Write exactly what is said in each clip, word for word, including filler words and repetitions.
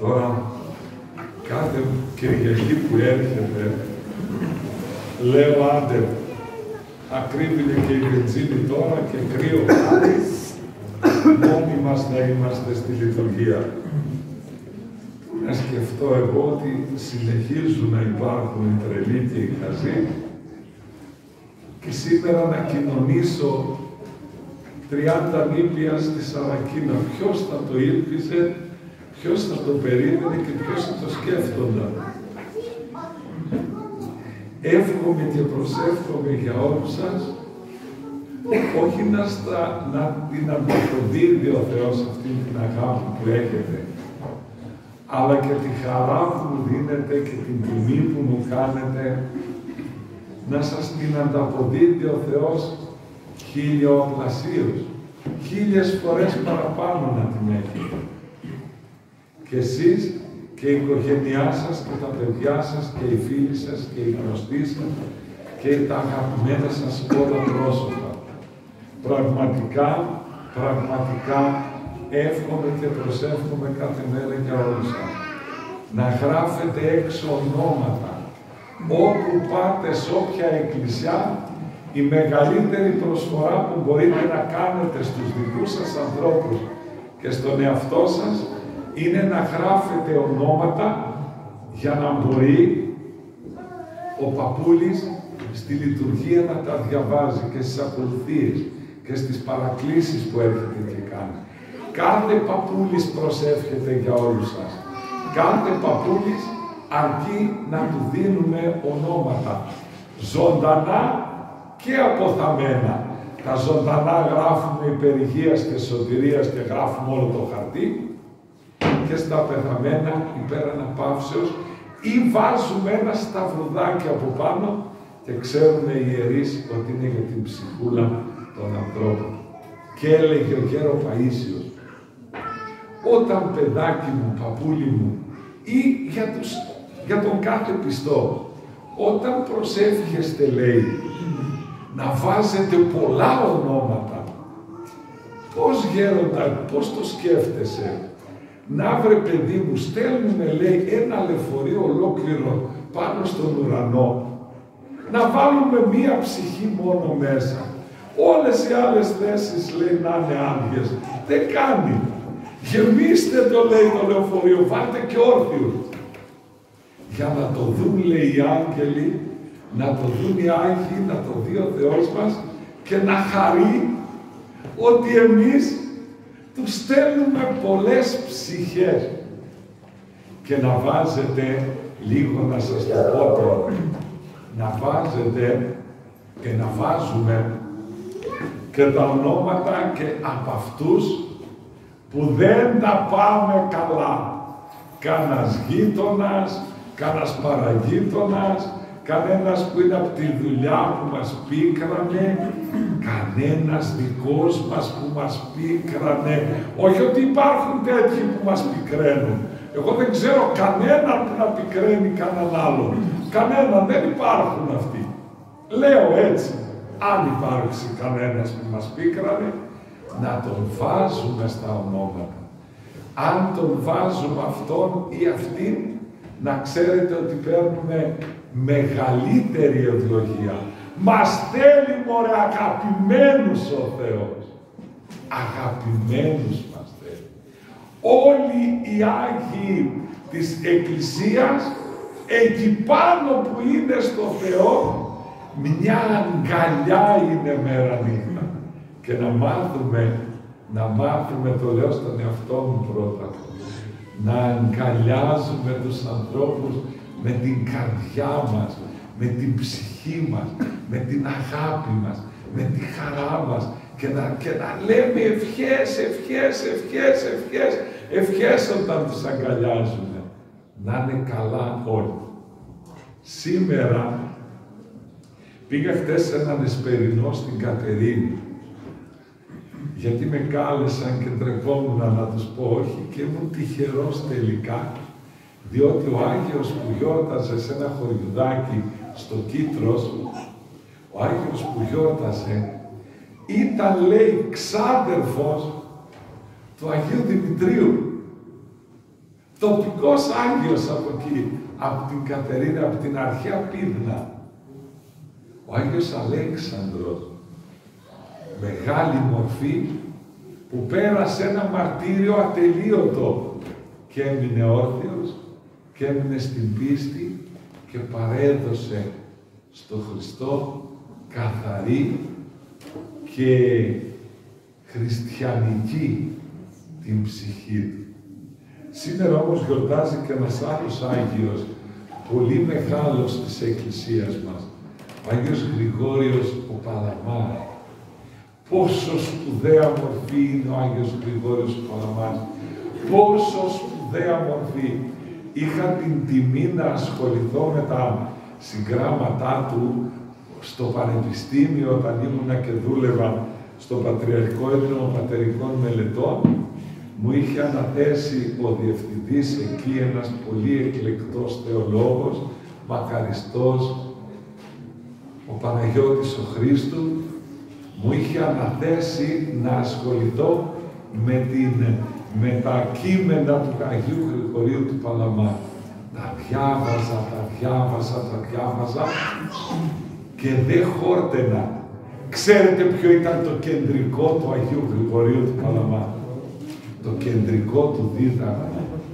Τώρα, κάθε Κυριακή που έρχεται, λέω άντε, ακρίβεινε και η βενζίνη τώρα και κρύο κάτι, μόνοι μας να είμαστε στη λειτουργία. Να σκεφτώ εγώ ότι συνεχίζουν να υπάρχουν οι τρελοί και οι χαζοί και σήμερα να κοινωνήσω τριάντα νήπια στη Σαρακίνα. Ποιος θα το ήλπιζε, ποιος θα το περίμενε και ποιος θα το σκέφτονταν. Εύχομαι και προσεύχομαι για όλους σας, όχι να, στα, να την ανταποδίδει ο Θεός αυτή την αγάπη που έχετε, αλλά και τη χαρά που μου δίνετε και την τιμή που μου κάνετε, να σας την ανταποδίδει ο Θεός χιλιοπλασίως, χίλιες φορές παραπάνω να την έχετε. Και εσείς και η οικογένειά σας και τα παιδιά σας και οι φίλοι σας και οι γνωστοί σας και τα αγαπημένα σας όλα πρόσωπα. Πραγματικά, πραγματικά εύχομαι και προσεύχομαι κάθε μέρα για όλους σας. Να γράφετε έξω ονόματα. Όπου πάτε σε όποια εκκλησιά, η μεγαλύτερη προσφορά που μπορείτε να κάνετε στους δικούς σας ανθρώπους και στον εαυτό σας είναι να γράφετε ονόματα για να μπορεί ο παππούλης στη λειτουργία να τα διαβάζει και στις ακολουθίες και στις παρακλήσεις που έρχεται και κάνει. Κάθε παππούλης προσεύχεται για όλους σας. Κάθε παππούλης αρκεί να του δίνουμε ονόματα. Ζωντανά και αποθαμένα. Τα ζωντανά γράφουμε υπερ και σωτηρίας και γράφουμε όλο το χαρτί και στα πεθαμένα υπέρ αναπαύσεως ή βάζουμε ένα σταυρουδάκι από πάνω και ξέρουν οι ιερείς ότι είναι για την ψυχούλα των ανθρώπων. Και έλεγε ο γέρο Παΐσιος, όταν παιδάκι μου, παππούλι μου, ή για, τους, για τον κάθε πιστό, όταν προσεύχεστε, λέει, να βάζετε πολλά ονόματα. Πώς γέροντα, πώς το σκέφτεσαι. Να βρε παιδί μου, στέλνουμε, λέει, ένα λεωφορείο ολόκληρο πάνω στον ουρανό. Να βάλουμε μία ψυχή μόνο μέσα. Όλες οι άλλες θέσεις, λέει, να είναι άδειες. Δεν κάνει. Γεμίστε το, λέει, το λεωφορείο, βάλτε και όρθιους. Για να το δουν, λέει, οι άγγελοι, να το δουν οι Άγιοι, να το δει ο Θεός μας και να χαρεί ότι εμείς τους στέλνουμε πολλές ψυχές. Και να βάζετε, λίγο να σας το πω τώρα, να βάζετε και να βάζουμε και τα ονόματα και από αυτούς που δεν τα πάμε καλά. Κάνας γείτονας, κάνας παραγείτονας, κανένας που είναι από τη δουλειά που μας πίκρανε, κανένας δικός μας που μας πίκρανε. Όχι ότι υπάρχουν τέτοιοι που μας πικραίνουν. Εγώ δεν ξέρω κανέναν που να πικραίνει κανέναν άλλον. Κανέναν, δεν υπάρχουν αυτοί. Λέω έτσι, αν υπάρξει κανένας που μας πίκρανε, να τον βάζουμε στα ονόματα. Αν τον βάζουμε αυτόν ή αυτήν, να ξέρετε ότι παίρνουμε μεγαλύτερη ευλογία. Μας θέλει, μωρέ, αγαπημένους ο Θεός. Αγαπημένους μας θέλει. Όλοι οι Άγιοι της Εκκλησίας, εκεί πάνω που είναι στο Θεό, μια αγκαλιά είναι μέρα νύχτα. Και να μάθουμε, να μάθουμε, το λέω στον εαυτό μου πρώτα, να αγκαλιάζουμε τους ανθρώπους με την καρδιά μας, με την ψυχή μας, με την αγάπη μας, με τη χαρά μας και να, και να λέμε ευχές, ευχές, ευχές, ευχές, ευχές όταν τους αγκαλιάζουμε. Να είναι καλά όλοι. Σήμερα πήγα χτες σε έναν εσπερινό στην Κατερίνη, γιατί με κάλεσαν και τρεπόμουν να τους πω όχι και ήμουν τυχερός τελικά, διότι ο Άγιος που γιόρταζε σε ένα χωριουδάκι στο Κίτρος, ο Άγιος που γιόρταζε ήταν, λέει, ξάδερφος του Αγίου Δημητρίου. τοπικός Άγιος από εκεί, από την Κατερίνα, από την αρχαία Πύδνα. Ο Άγιος Αλέξανδρος, μεγάλη μορφή, που πέρασε ένα μαρτύριο ατελείωτο και έμεινε όρθιος και έμεινε στην πίστη και παρέδωσε στο Χριστό καθαρή και χριστιανική την ψυχή του. Σήμερα όμως γιορτάζει και ένας άλλος Άγιος, πολύ μεγάλος της Εκκλησίας μας, ο Άγιος Γρηγόριος ο Παλαμάς. Πόσο σπουδαία μορφή είναι ο Άγιος Γρηγόριος ο Παλαμάς. Πόσο σπουδαία μορφή. Είχα την τιμή να ασχοληθώ με τα συγγράμματά του στο Πανεπιστήμιο όταν ήμουνα και δούλευα στο Πατριαρχικό Ίδρυμα Πατερικών Μελετών. Μου είχε αναθέσει ο διευθυντής εκεί, ένας πολύ εκλεκτός θεολόγος, μακαριστός, ο Παναγιώτης ο Χρήστου, μου είχε αναθέσει να ασχοληθώ με, την, με τα κείμενα του Αγίου Γρηγορίου του Παλαμά. Τα διάβαζα, τα διάβαζα, τα διάβαζα και δεν χόρτενα. Ξέρετε ποιο ήταν το κεντρικό του Αγίου Γρηγορίου του Παλαμά? Το κεντρικό του δίδαγμα.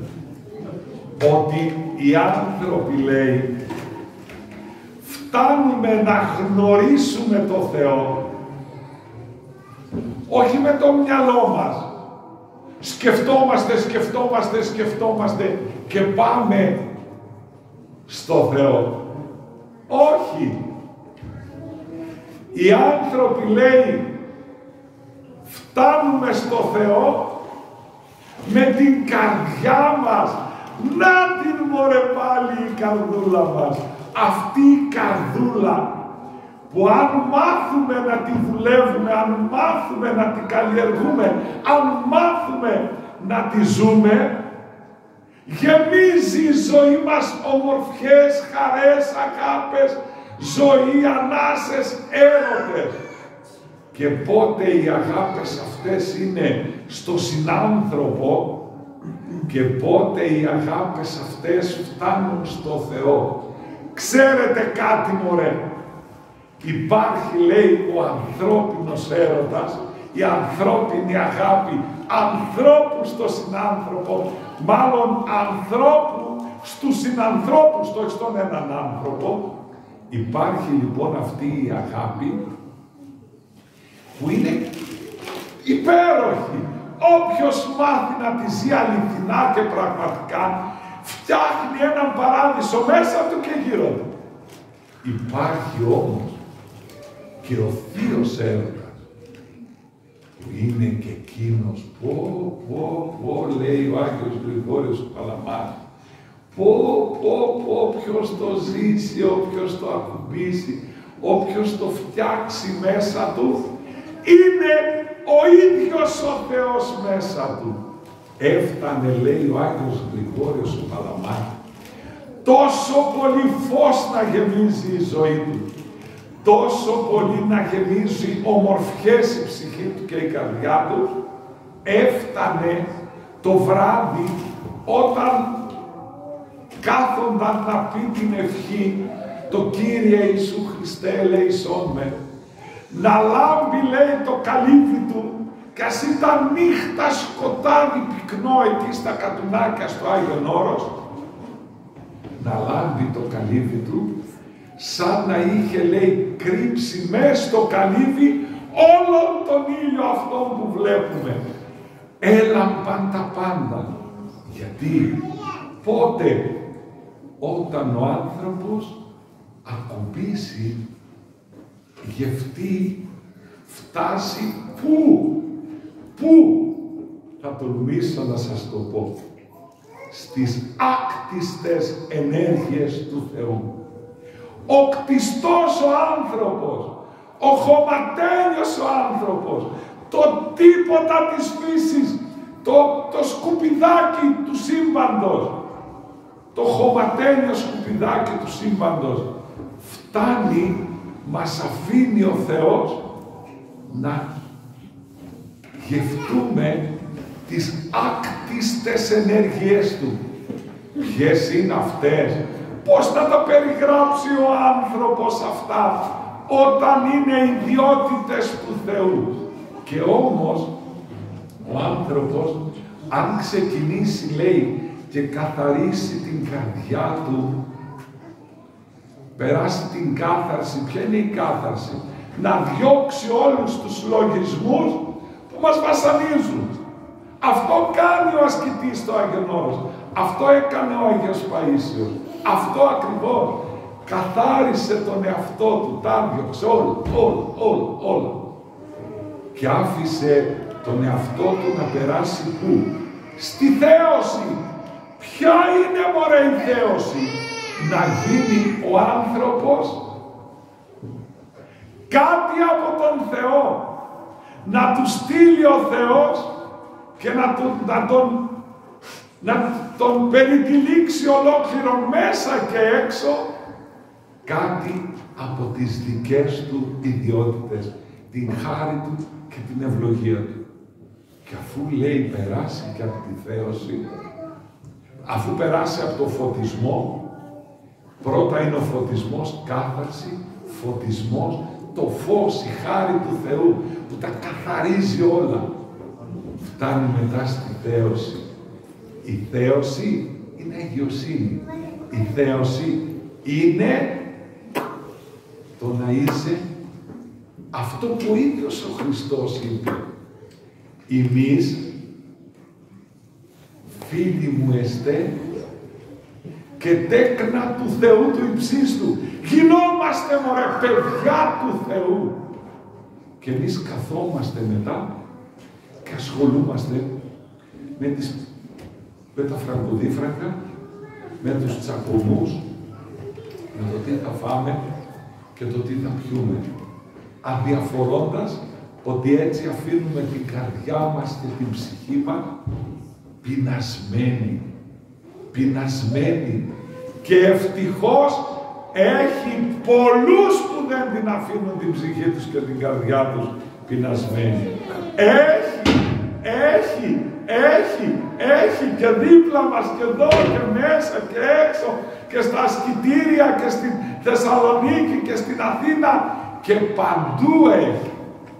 Ότι οι άνθρωποι, λέει, φτάνουμε να γνωρίσουμε το Θεό, όχι με το μυαλό μας. Σκεφτόμαστε, σκεφτόμαστε, σκεφτόμαστε και πάμε στο Θεό. Όχι. Οι άνθρωποι, λέει, φτάνουμε στο Θεό με την καρδιά μας. Να την μωρέ πάλι η καρδούλα μας. Αυτή η καρδούλα που αν μάθουμε να τη δουλεύουμε, αν μάθουμε να τη καλλιεργούμε, αν μάθουμε να τη ζούμε, γεμίζει η ζωή μας ομορφιές, χαρές, αγάπες, ζωή, ανάσες, έρωτες. Και πότε οι αγάπες αυτές είναι στο συνάνθρωπο και πότε οι αγάπες αυτές φτάνουν στο Θεό. Ξέρετε κάτι, μωρέ? Υπάρχει, λέει, ο ανθρώπινος έρωτας, η ανθρώπινη αγάπη ανθρώπου στο συνάνθρωπο, μάλλον ανθρώπου στους συνανθρώπους, το στον έναν άνθρωπο. Υπάρχει λοιπόν αυτή η αγάπη που είναι υπέροχη. Όποιος μάθει να τη ζει αληθινά και πραγματικά, φτιάχνει έναν παράδεισο μέσα του και γύρω του. Υπάρχει όμως και ο θείος έρωτας, που είναι και εκείνος, πω, πω, πω, λέει ο Άγιος Γρηγόριος ο Παλαμάς, πω, πω, πω, όποιος το ζήσει, όποιος το ακουμπήσει, όποιος το φτιάξει μέσα του, είναι ο ίδιος ο Θεός μέσα του. Έφτανε, λέει ο Άγιος Γρηγόριος ο Παλαμάς, τόσο πολύ φως να γεμίζει η ζωή του, τόσο πολύ να γεμίζει ομορφιές η ψυχή του και η καρδιά του, έφτανε το βράδυ όταν κάθονταν να πει την ευχή, το Κύριε Ιησού Χριστέ ελέησόν με, να λάμπει, λέει, το καλύβι του, κι ας ήταν νύχτα σκοτάδι πυκνό εκεί στα Κατουνάκια στο Άγιον Όρος, να λάμπει το καλύβι του, σαν να είχε, λέει, κρύψει μες στο καλύβι όλον τον ήλιο αυτόν που βλέπουμε. Έλαμπαν τα πάντα. Γιατί πότε? Όταν ο άνθρωπος ακουμπήσει, γευτεί, φτάσει πού? Πού? Θα τολμήσω να σας το πω. Στις άκτιστες ενέργειες του Θεού. Ο κτιστός ο άνθρωπος, ο χωματένιος ο άνθρωπος, το τίποτα της φύσης, το, το σκουπιδάκι του σύμπαντος, το χωματένιο σκουπιδάκι του σύμπαντος, φτάνει, μας αφήνει ο Θεός να γευτούμε τις άκτιστες ενέργειές Του. Ποιες είναι αυτές? Πώς θα τα περιγράψει ο άνθρωπος αυτά όταν είναι ιδιότητες του Θεού? Και όμως ο άνθρωπος, αν ξεκινήσει, λέει, και καθαρίσει την καρδιά του, περάσει την κάθαρση. Ποια είναι η κάθαρση? Να διώξει όλους τους λογισμούς που μας βασανίζουν. Αυτό κάνει ο ασκητής στο Άγιον Όρος. Αυτό έκανε ο Άγιος Παΐσιος. Αυτό ακριβώς. Καθάρισε τον εαυτό του, τα διώξε όλο, όλο, όλο, όλο. Και άφησε τον εαυτό του να περάσει πού? Στη θέωση. Ποια είναι, μωρέ, η θέωση? Να γίνει ο άνθρωπος κάτι από τον Θεό. Να του στείλει ο Θεός και να τον, να τον, να τον περιτυλίξει ολόκληρο μέσα και έξω κάτι από τις δικές του ιδιότητες, την χάρη του και την ευλογία του. Και αφού, λέει, περάσει και από τη θέωση, αφού περάσει από το φωτισμό, πρώτα είναι ο φωτισμός, κάθαρση, φωτισμός, το φως, η χάρη του Θεού που τα καθαρίζει όλα. Φτάνει μετά στη θέωση. Η θέωση είναι αγιοσύνη. Η θέωση είναι το να είσαι αυτό που ο ίδιος ο Χριστός είπε. Εμείς, φίλοι μου εστέ και τέκνα του Θεού του υψίστου. Γινόμαστε, μωρέ, παιδιά του Θεού. Και εμείς καθόμαστε μετά και ασχολούμαστε με, τις, με τα φραγκοδίφραγκα, με τους τσακωμούς, με το τι θα φάμε και το τι θα πιούμε. Αδιαφορώντας ότι έτσι αφήνουμε την καρδιά μας και την ψυχή μας πεινασμένη, πεινασμένη. Και ευτυχώς έχει πολλούς που δεν την αφήνουν την ψυχή τους και την καρδιά τους πεινασμένη. Έχει, έχει, έχει, έχει και δίπλα μας και εδώ και μέσα και έξω και στα ασκητήρια και στην Θεσσαλονίκη και στην Αθήνα και παντού έχει.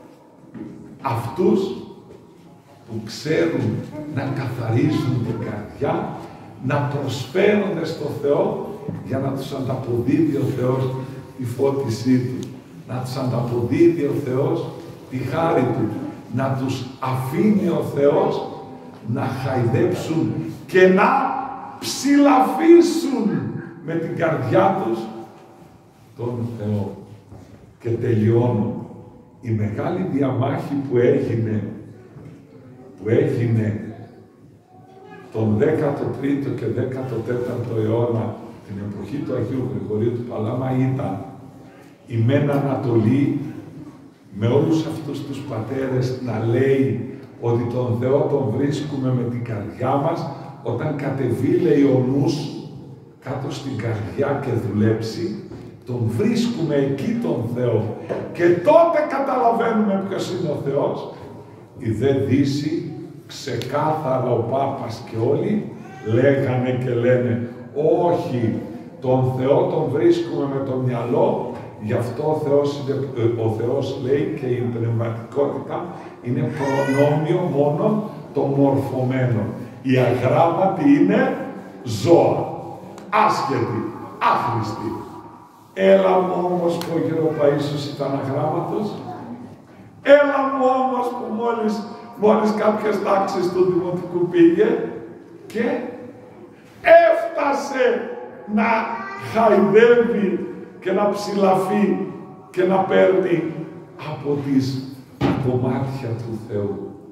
Αυτούς που ξέρουν να καθαρίζουν την καρδιά, να προσφέρονται στο Θεό για να τους ανταποδίδει ο Θεός τη φώτισή Του, να τους ανταποδίδει ο Θεός τη χάρη Του, να τους αφήνει ο Θεός να χαϊδέψουν και να ψηλαφίσουν με την καρδιά τους τον Θεό. Και τελειώνω. Η μεγάλη διαμάχη που έγινε, που έγινε τον δέκατο τρίτο και δέκατο τέταρτο αιώνα, την εποχή του Αγίου Γρηγορίου του Παλάμα, ήταν η Μεν Ανατολή, με όλους αυτούς τους πατέρες να λέει ότι τον Θεό τον βρίσκουμε με την καρδιά μας, όταν κατεβεί, λέει, ο νους κάτω στην καρδιά και δουλέψει, τον βρίσκουμε εκεί τον Θεό και τότε καταλαβαίνουμε ποιος είναι ο Θεός. Η δε Δύση, ξεκάθαρα ο Πάπας και όλοι λέγανε και λένε όχι, τον Θεό τον βρίσκουμε με το μυαλό, γι' αυτό ο Θεός, είναι, ο Θεός λέει και η πνευματικότητα είναι προνόμιο μόνο των μορφωμένων. Οι αγράμματοι είναι ζώα, άσχετοι, άχρηστοι. Έλα μου όμως που ο Γεροπαΐσιος ήταν αγράμματος. Έλα μου όμως που μόλις, μόλις κάποιες τάξεις του Δημοτικού πήγε και έφτασε να χαϊδεύει και να ψηλαφεί και να παίρνει από τις κομμάτια του Θεού.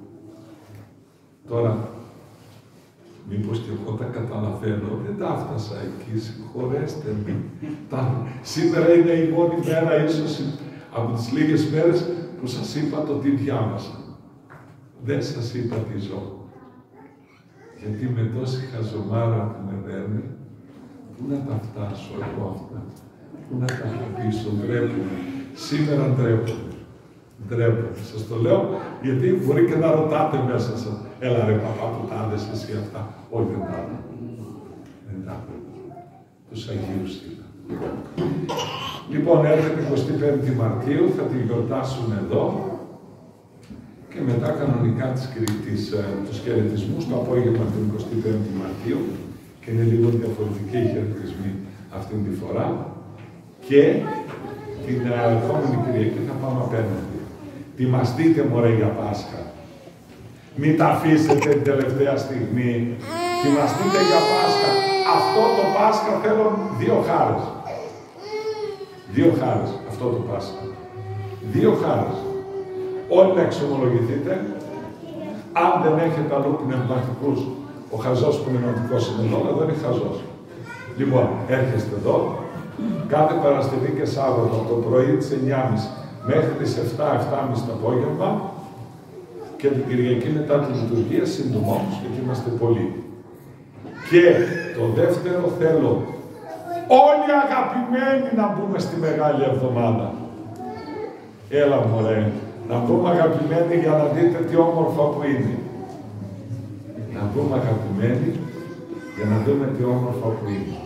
Τώρα, μήπως και εγώ τα καταλαβαίνω, δεν τα έφτασα εκεί, συγχωρέστε με. Τα... Σήμερα είναι η μόνη μέρα, ίσως από τις λίγες μέρες που σας είπα το τι διάβασα. Δεν σας είπα τι ζω. Γιατί με τόση χαζομάρα που με δέρνει, πού να τα φτάσω εγώ αυτά, πού να τα αφήσω, ντρέπομαι. Σήμερα ντρέπομαι. Ντρέπομαι. Σας το λέω, γιατί μπορεί και να ρωτάτε μέσα σας. Έλα ρε παπά που τα άδες εσύ αυτά. Όχι δεν τα άδες. μετά. Τους Αγίους είδα. Λοιπόν, έρχεται εικοστή πέμπτη Μαρτίου, θα τη γιορτάσουμε εδώ και μετά κανονικά τις, τις, τους χαιρετισμούς το απόγευμα την εικοστή πέμπτη Μαρτίου και είναι λίγο διαφορετικοί οι χαιρετισμοί αυτή τη φορά και την επόμενη Κυριακή θα πάμε απέναντι. Τιμαστείτε μωρέ για Πάσχα. Μην τα αφήσετε την τελευταία στιγμή. Τιμαστείτε για Πάσχα. Αυτό το Πάσχα θέλω δύο χάρες. Δύο χάρες. Αυτό το Πάσχα. Δύο χάρες. Όλοι να εξομολογηθείτε. Αν δεν έχετε αλλού πνευματικούς, ο χαζός πνευματικός είναι εδώ, εδώ είναι χαζός. Λοιπόν, έρχεστε εδώ. Κάθε Παρασκευή και Σάββατο από το πρωί της εννιά και μισή μέχρι τις επτά και επτά και μισή το απόγευμα και την Κυριακή μετά τη λειτουργία συντομώς, γιατί είμαστε πολλοί. Και το δεύτερο θέλω όλοι αγαπημένοι να μπούμε στη Μεγάλη Εβδομάδα. Έλα μωρέ, να μπούμε αγαπημένοι για να δείτε τι όμορφα που είναι. Να μπούμε αγαπημένοι για να δούμε τι όμορφα που είναι.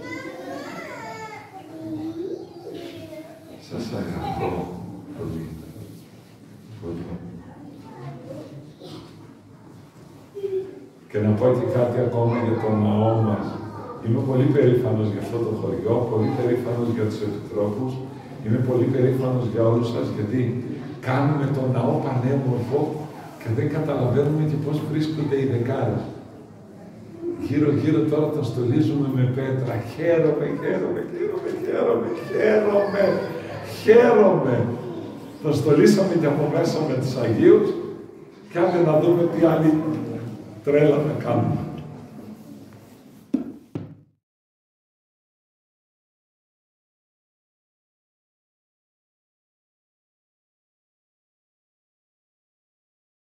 Σας αγαπώ πολύ. Πολύ. Και να πω και κάτι ακόμα για τον ναό μας. Είμαι πολύ περήφανος για αυτό το χωριό, πολύ περήφανος για τους επιτρόπους, είμαι πολύ περήφανος για όλους σας, γιατί κάνουμε τον ναό πανέμορφο και δεν καταλαβαίνουμε και πώς βρίσκονται οι δεκάρες. Γύρω-γύρω τώρα τον στολίζουμε με πέτρα. Χαίρομαι, χαίρομαι, χαίρομαι, χαίρομαι, χαίρομαι, χαίρομαι. Τον στολίσαμε και από μέσα με τους Αγίους και άντε να δούμε τι άλλη τρέλα να κάνουμε.